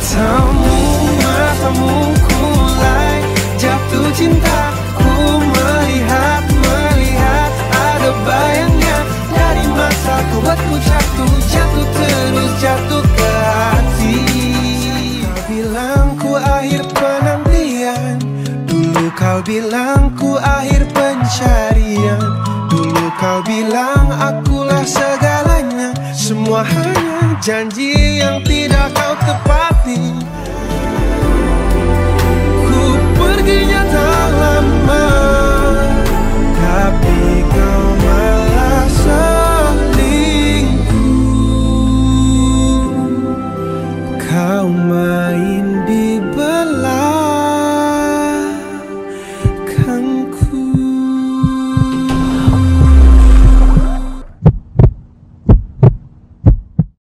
Matamu kulai jatuh cinta. Ku melihat ada bayangnya dari mataku, buatku jatuh terus jatuh ke hati. Kau bilang ku akhir penantian, dulu kau bilang ku akhir pencarian. Dulu kau bilang akulah segalanya, semua hanya janji yang tidak kau tepati. Ku perginya tak lama,